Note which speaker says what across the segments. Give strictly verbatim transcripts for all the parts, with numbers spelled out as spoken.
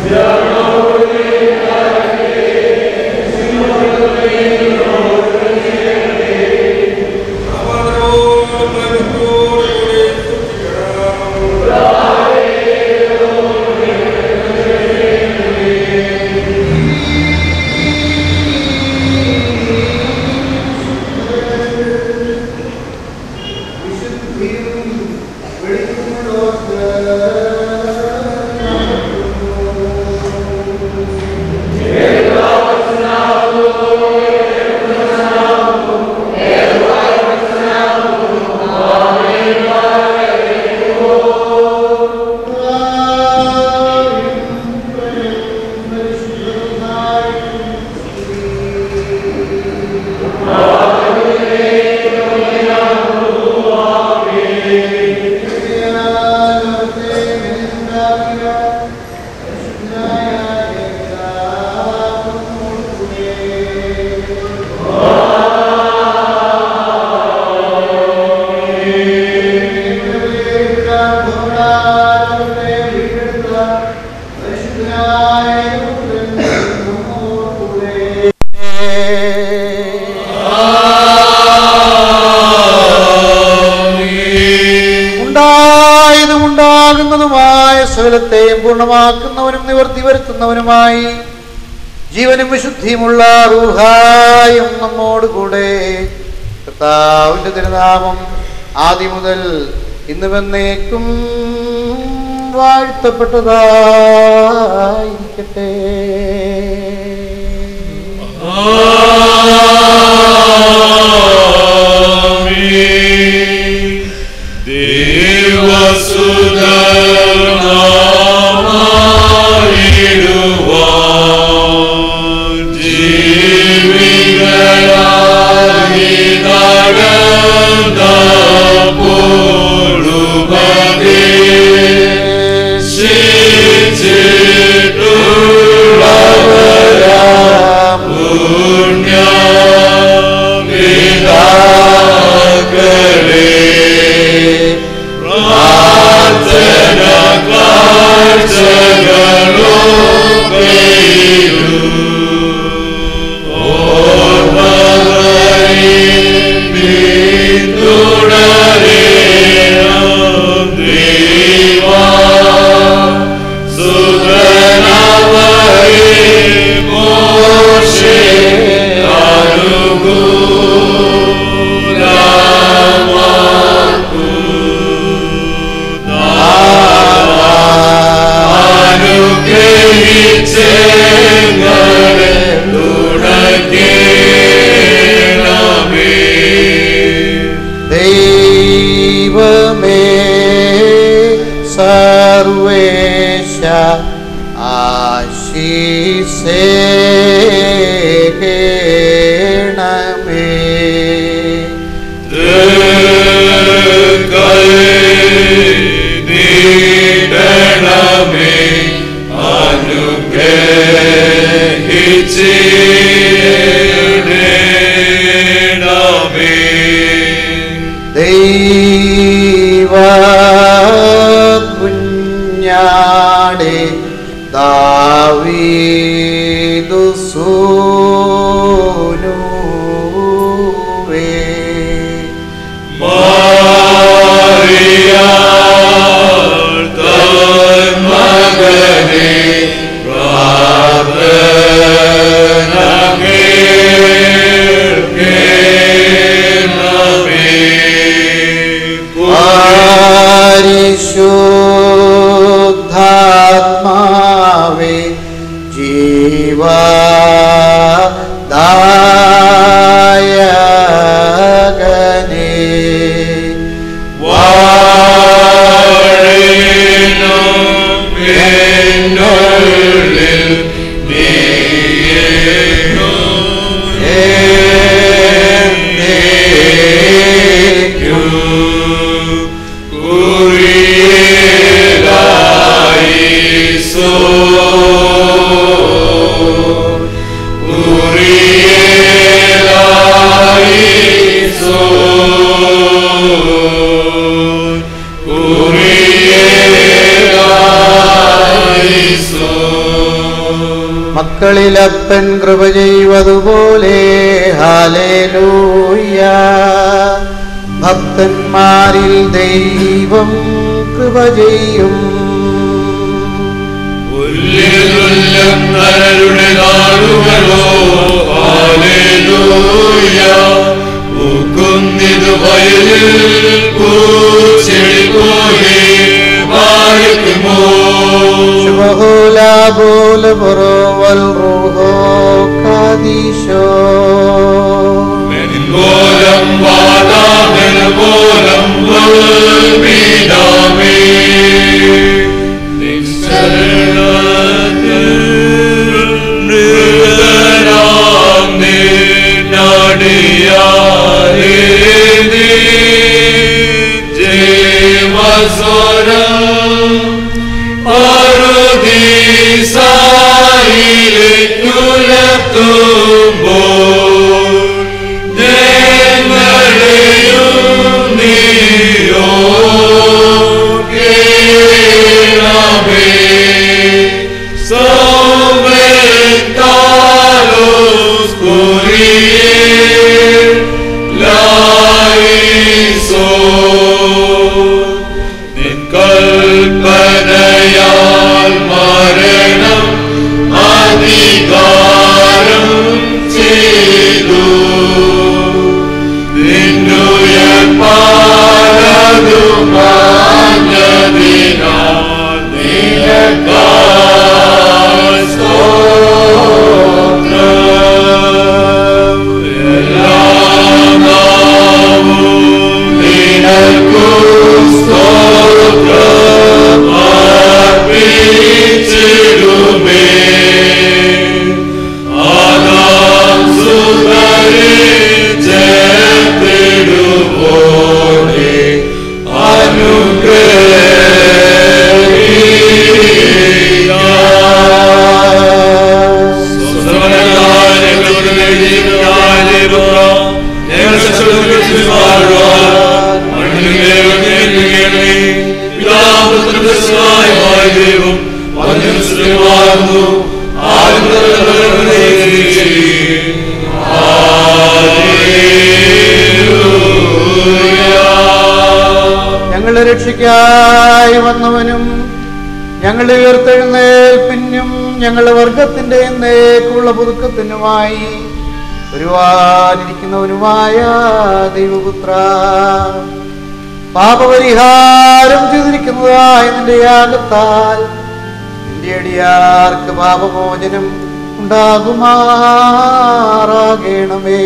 Speaker 1: സകലത്തെയും പൂർണ്ണമാക്കുന്നവനും നിവർത്തി വരുത്തുന്നവനുമായി ജീവനും വിശുദ്ധിയുമുള്ള റൂഹായും നമ്മോടുകൂടെ. കർത്താവിന്റെ തിരുനാമം ആദ്യം മുതൽ ഇന്നുവെന്നേക്കും വാഴ്ത്തപ്പെട്ടതായിരിക്കട്ടെ.
Speaker 2: So
Speaker 1: മക്കളിലപ്പൻ കൃപ ചെയ്വതുപോലെ ഹല്ലേലൂയ. ഭക്തന്മാരിൽ ദൈവം കൃപ ചെയ്യും.
Speaker 2: നരരുടെ നാടുകളോ ഹല്ലേലൂയ. പൂക്കുന്നിതു വയലിൽ പൂച്ചെടി പോലെ വാഴ്ത്തുമോ.
Speaker 1: ശുഭഹോല ബോല ബറോവൽ റൂഹോ കാദീശോ.
Speaker 2: മെൻപോലം വാദാമന പോലം വൽമീനാമേ. നിശ്ചലത്തിൽ മൃഗരാം നിന്നടിയാരേ നീ ജീവസ്വരം പറുദീസായിലേക്കുയർത്തുമ്പോൾ ഞങ്ങളെയും നീയോ കേണമേ. സൗമേത്താലോസ് കുരിയേ ലായിസോ. നിൻ കൽപ്പനയാൽ മരണം അധികാരം ചെയ്തു. നിന്നുയർപ്പാലതു മാഞ്ഞതിനാൽ നിനക്കാൽ സ്തോത്രം. എല്ലാം നാവും നിനക്കു സ്തോത്രം അർപ്പിച്ചിടുമേ. ആദാം സുതരെ ചേർത്തിടുവോടെ അനുഗ്രഹിക്ക. സ്വസ്ഥമായ ഞങ്ങളുടെ ജീവിതമായ ദൈവം ഞങ്ങൾ സകലവും മണ്ണിലെ വന്നേൽപ്പിക്കണമേ. പിതാപുത്രനായ ദൈവം വന്യസ്ത്രീമാകുന്നു.
Speaker 1: ഞങ്ങളുടെ രക്ഷയ്ക്കായി വന്നവനും ഞങ്ങളുടെ ഉയർത്തെഴുന്നേൽപ്പിനും ഞങ്ങളുടെ വർഗത്തിന്റെ എന്നേക്കുള്ള പുതുക്കത്തിനുമായി വരുവാനിരിക്കുന്നവനുമായ ദൈവപുത്ര, പാപപരിഹാരം ചെയ്തിരിക്കുന്നതായ നിന്റെ യാഗത്താൽ നിന്റെ അടിയാർക്ക് പാപമോചനം ഉണ്ടാകുമാറാകണമേ.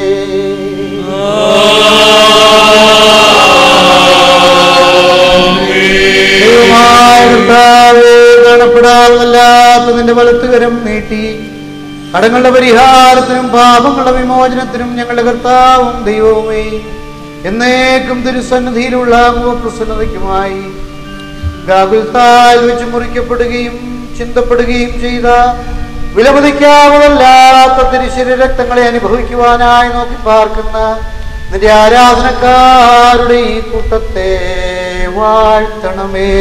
Speaker 1: കാണപ്പെടാവുന്നല്ലാത്ത നിന്റെ വലത്തുകരം നീട്ടി കടങ്ങളുടെ പരിഹാരത്തിനും പാപങ്ങളുടെ വിമോചനത്തിനും ഞങ്ങളുടെ കർത്താവും ദൈവവുമേ എന്നേക്കും തിരുസന്നിധിയിലുള്ള പ്രസന്നതയ്ക്കുമായി ഗാഗുൽത്താൽ വെച്ച് മുറിക്കപ്പെടുകയും ചിന്തപ്പെടുകയും ചെയ്ത വിലമതിക്കാവുന്നല്ലാത്ത തിരുശരീര രക്തങ്ങളെ അനുഭവിക്കുവാനായി നോക്കി പാർക്കുന്ന നിന്റെ ആരാധനക്കാരുടെ ഈ കൂട്ടത്തെ വാഴ്ത്തണമേ.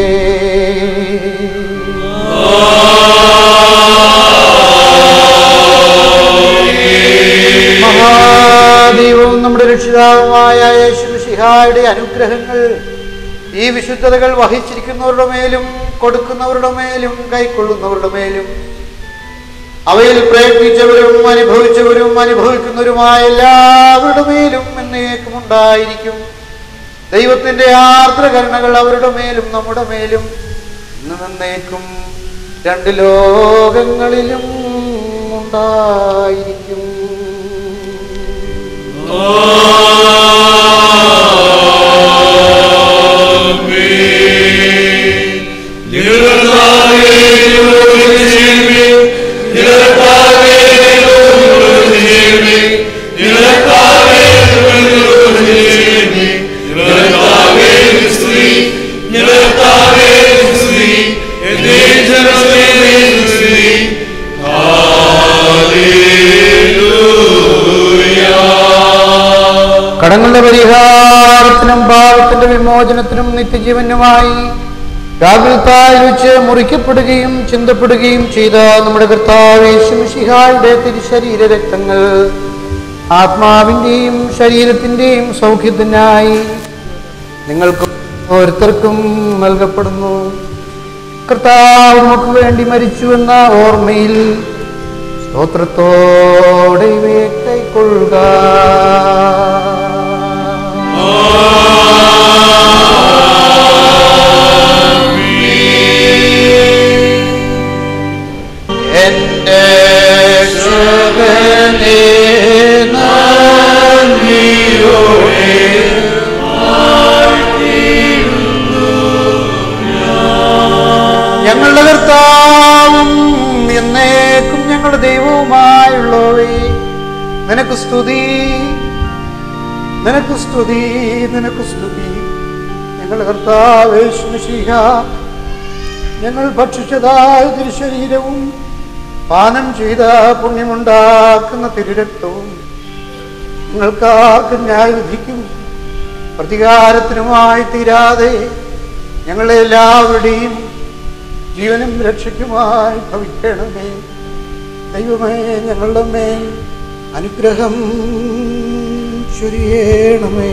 Speaker 1: മഹാദൈവവും നമ്മുടെ രക്ഷിതാവുമായ യേശുമിശിഹായുടെ അനുഗ്രഹങ്ങൾ ഈ വിശുദ്ധതകൾ വഹിച്ചിരിക്കുന്നവരുടെ മേലും കൊടുക്കുന്നവരുടെ മേലും കൈക്കൊള്ളുന്നവരുടെ മേലും അവയിൽ പ്രയത്നിച്ചവരും അനുഭവിച്ചവരും അനുഭവിക്കുന്നവരുമായ എല്ലാവരുടെ മേലും എന്നേക്കും ഉണ്ടായിരിക്കും. ദൈവത്തിന്റെ ആർദ്രകരുണകൾ അവരുടെ മേലും നമ്മുടെ മേലും ഇന്ന് എന്നേക്കും രണ്ട് ലോകങ്ങളിലും ഉണ്ടായിരിക്കും. കടങ്ങളുടെ പരിഹാരത്തിനും പാപത്തിന്റെ വിമോചനത്തിനും നിത്യജീവനുമായി രാവിൽത്താൽ വെച്ച് മുറിക്കപ്പെടുകയും ചിന്തപ്പെടുകയും ചെയ്ത നമ്മുടെ കർത്താവ് യേശു മിശിഹായുടെ തിരുശരീര രക്തങ്ങൾ ആത്മാവിൻ്റെയും ശരീരത്തിൻ്റെയും സൗഖ്യത്തിനായി നിങ്ങൾക്ക് ഓരോരുത്തർക്കും നൽകപ്പെടുന്നു. കർത്താവ് നമുക്ക് വേണ്ടി മരിച്ചുവെന്ന ഓർമ്മയിൽ സ്തോത്രത്തോടെ ഇവയെ കൈക്കൊള്ളുക. എന്റെ ശരണേ നന്ദിയോടെ ഞങ്ങളുടെ കർത്താവും എന്നേക്കും ഞങ്ങളുടെ ദൈവവുമായുള്ളവേ, നിനക്ക് സ്തുതി, നിനക്ക് സ്തുതി, നിനക്ക് സ്തുതി. ഞങ്ങളുടെ കർത്താവ് യേശു മിശിഹാ, ഞങ്ങൾ ഭക്ഷിച്ചതായ തിരുശരീരവും പാനം ചെയ്ത പുണ്യമുണ്ടാക്കുന്ന തിരുരക്തവും നിങ്ങൾക്കാർക്കും ന്യായവിധിക്കും പ്രതികാരത്തിനുമായി തീരാതെ ഞങ്ങളെല്ലാവരുടെയും ജീവനും രക്ഷയ്ക്കുമായി ഭവിക്കണമേ. ദൈവമേ, ഞങ്ങളുടെ മേൽ അനുഗ്രഹം ചൊരിയണമേ.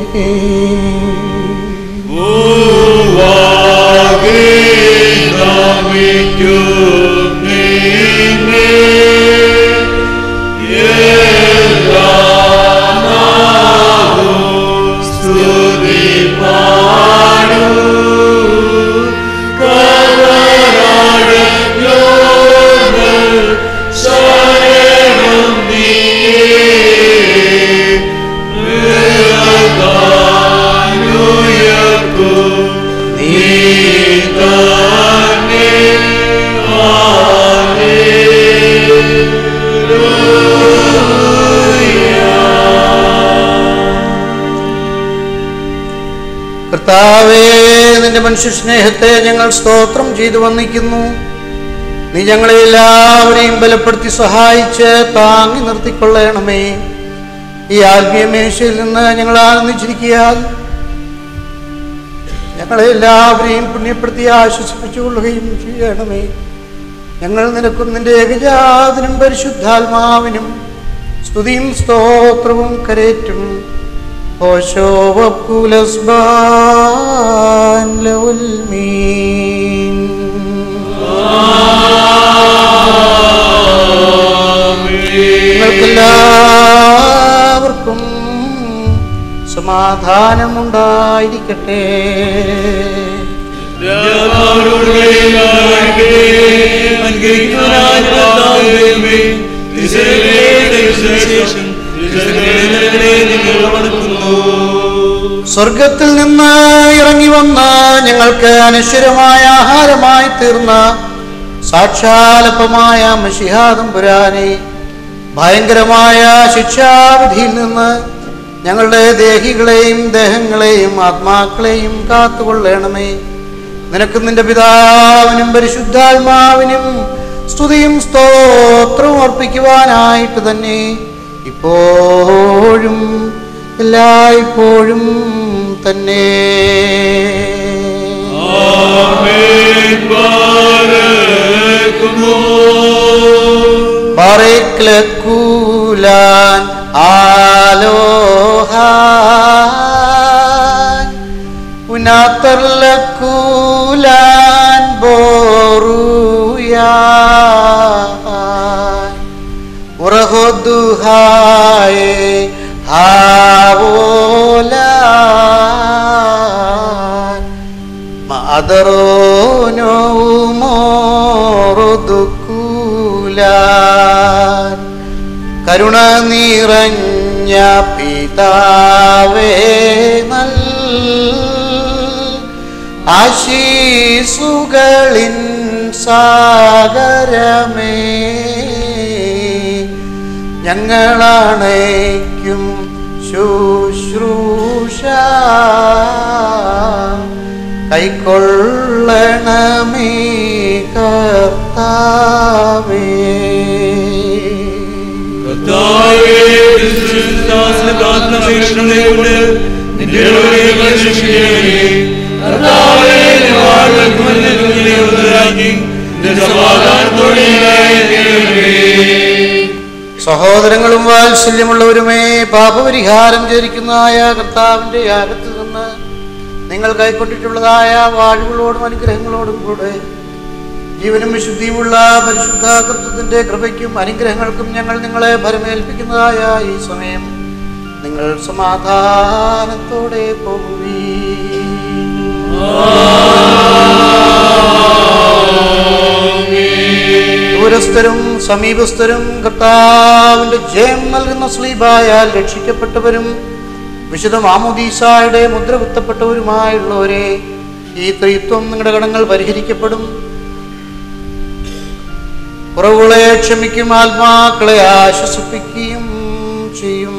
Speaker 1: കർത്താവേ, നിന്റെ മനുഷ്യ സ്നേഹത്തെ ഞങ്ങൾ സ്തോത്രം ചെയ്തു വന്ദിക്കുന്നു. നീ ഞങ്ങളെ എല്ലാവരെയും ബലപ്പെടുത്തി സഹായിച്ച് താങ്ങി നിർത്തിക്കൊള്ളണമേ. ഈ ആത്മീയ മേശയിൽ നിന്ന് ഞങ്ങൾ ആനന്ദിച്ചിരിക്കാൻ ഞങ്ങളെ എല്ലാവരെയും പുണ്യപ്പെടുത്തി ആശ്വസിപ്പിച്ചുകൊള്ളുകയും ചെയ്യണമേ. ഞങ്ങൾ നിനക്കും നിന്റെ ഏകജാതനും പരിശുദ്ധാത്മാവിനും സ്തുതിയും സ്തോത്രവും കരേറ്റും. നിങ്ങൾക്കെല്ലാവർക്കും സമാധാനമുണ്ടായിരിക്കട്ടെ. സ്വർഗത്തിൽ നിന്ന് ഇറങ്ങി വന്ന ഞങ്ങൾക്ക് അനശ്വരമായ ആഹാരമായി തീർന്ന സാക്ഷാലപ്പമായ മശിഹാ തമ്പുരാനെ, ഭയങ്കരമായ ശിക്ഷാവിധിയിൽ നിന്ന് ഞങ്ങളുടെ ദേഹികളെയും ദേഹങ്ങളെയും ആത്മാക്കളെയും കാത്തുകൊള്ളണമേ. നിനക്കും നിന്റെ പിതാവിനും പരിശുദ്ധാത്മാവിനും സ്തുതിയും സ്തോത്രവും അർപ്പിക്കുവാനായിട്ട് തന്നെ ഇപ്പോഴും എല്ലായ്പ്പോഴും തന്നെ. ബാരക് ലക്കുലാൻ ആലോഹാൻ ഉനാത്തർ ലക്കുലാൻ ബോറുയാൻ ഉറഹുദുഹായേ ഹാവോലാൻ മാദറോനോ മോറുദുക്കൂലാൻ. കരുണ നിറഞ്ഞ പിതാവേ, നൽ ആശീസുകളിൻ സാഗരമേ, ഞങ്ങളണയ്ക്കും ശുശ്രൂഷ കൈക്കൊള്ളണമേ കർത്താവേ.
Speaker 2: നിന്റെ
Speaker 1: സഹോദരങ്ങളും വാത്സല്യമുള്ളവരുമേ, പാപപരിഹാരം ചെയ്തിരിക്കുന്നതായ കർത്താവിന്റെ യാഗത്തിൽ നിന്ന് നിങ്ങൾ കൈക്കൊണ്ടിട്ടുള്ളതായ വാഴ്വുകളോടും അനുഗ്രഹങ്ങളോടും കൂടെ ജീവനും വിശുദ്ധിയുമുള്ള പരിശുദ്ധ കർത്തൃത്വത്തിന്റെ കൃപയ്ക്കും അനുഗ്രഹങ്ങൾക്കും ഞങ്ങൾ നിങ്ങളെ ഭരമേൽപ്പിക്കുന്നതായ ഈ സമയം നിങ്ങൾ സമാധാനത്തോടെ പോകുവീൻ. ദൂരസ്ഥരും സമീപസ്ഥരും കർത്താവിന്റെ ജയം നൽകുന്ന സ്ലീബായാൽ രക്ഷിക്കപ്പെട്ടവരും വിശുദ്ധ മാമോദീസായുടെ മുദ്ര കുത്തപ്പെട്ടവരുമായുള്ളവരെ, ഈ ത്രിത്വം നിങ്ങളുടെ കടങ്ങൾ പരിഹരിക്കപ്പെടും. കുറവുകളെ ക്ഷമിക്കും, ആത്മാക്കളെ ആശ്വസിപ്പിക്കുകയും ചെയ്യും.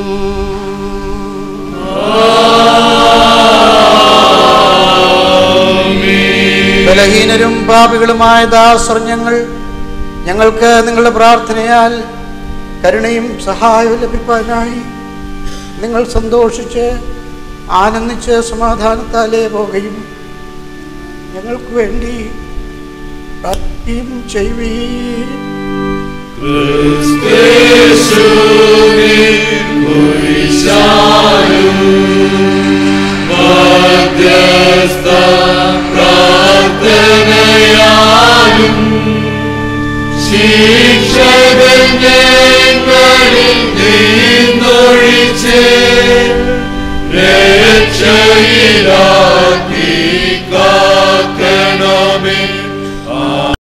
Speaker 1: ബലഹീനരും പാപികളുമായ ദാസർ ഞങ്ങൾ ഞങ്ങൾക്ക് നിങ്ങളുടെ പ്രാർത്ഥനയാൽ കരുണയും സഹായവും ലഭിക്കാനായി നിങ്ങൾ സന്തോഷിച്ച് ആനന്ദിച്ച് സമാധാനത്താലേ പോകുകയും ഞങ്ങൾക്ക് വേണ്ടി പ്രാർത്ഥിക്കുകയും ചെയ്യുവീൻ.
Speaker 2: പ്രാർത്ഥനയാലും ശിക്ഷകൻ ഞങ്ങളിൽ നിന്നൊഴിച്ച് രക്ഷയിലാക്കി